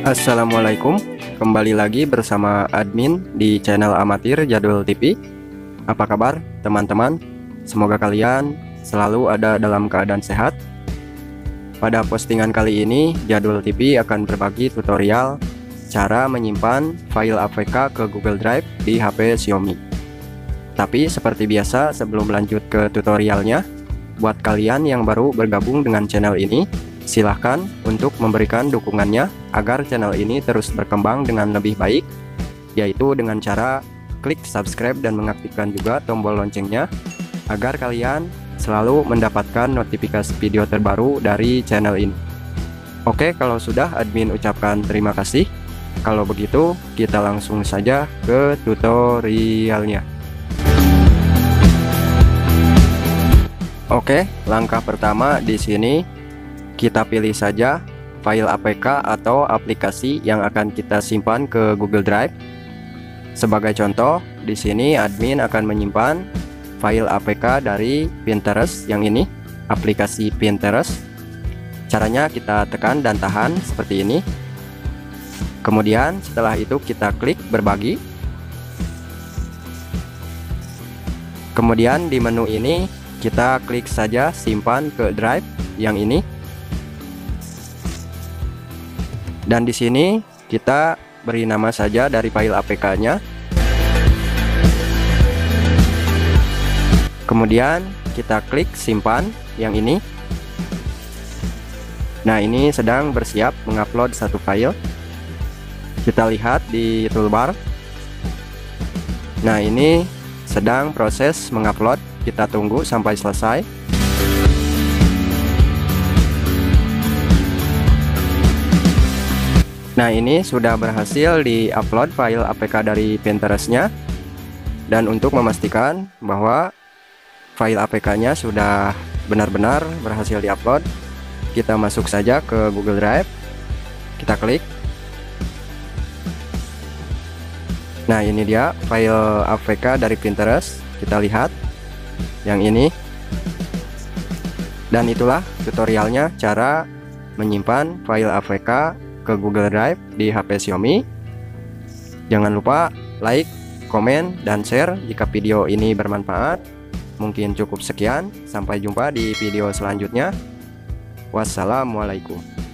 Assalamualaikum, kembali lagi bersama admin di channel amatir Jadul TV. Apa kabar teman-teman? Semoga kalian selalu ada dalam keadaan sehat. Pada postingan kali ini Jadul TV akan berbagi tutorial cara menyimpan file APK ke Google Drive di HP Xiaomi. Tapi seperti biasa, sebelum lanjut ke tutorialnya, buat kalian yang baru bergabung dengan channel ini, silahkan untuk memberikan dukungannya agar channel ini terus berkembang dengan lebih baik, yaitu dengan cara klik subscribe dan mengaktifkan juga tombol loncengnya agar kalian selalu mendapatkan notifikasi video terbaru dari channel ini. Oke, kalau sudah, admin ucapkan terima kasih. Kalau begitu, kita langsung saja ke tutorialnya. Oke, langkah pertama di sini kita pilih saja file APK atau aplikasi yang akan kita simpan ke Google Drive. Sebagai contoh, di sini admin akan menyimpan file APK dari Pinterest yang ini, aplikasi Pinterest. Caranya kita tekan dan tahan seperti ini. Kemudian setelah itu kita klik berbagi. Kemudian di menu ini kita klik saja simpan ke drive yang ini. Dan di sini kita beri nama saja dari file APK-nya. Kemudian kita klik simpan yang ini. Nah, ini sedang bersiap mengupload satu file. Kita lihat di toolbar. Nah, ini sedang proses mengupload. Kita tunggu sampai selesai. Nah, ini sudah berhasil di-upload file APK dari Pinterest-nya. Dan untuk memastikan bahwa file APK-nya sudah benar-benar berhasil di-upload, kita masuk saja ke Google Drive. Kita klik. Nah, ini dia file APK dari Pinterest. Kita lihat yang ini. Dan itulah tutorialnya cara menyimpan file APK ke Google Drive di HP Xiaomi. Jangan lupa like, komen, dan share jika video ini bermanfaat. Mungkin cukup sekian, sampai jumpa di video selanjutnya. Wassalamualaikum.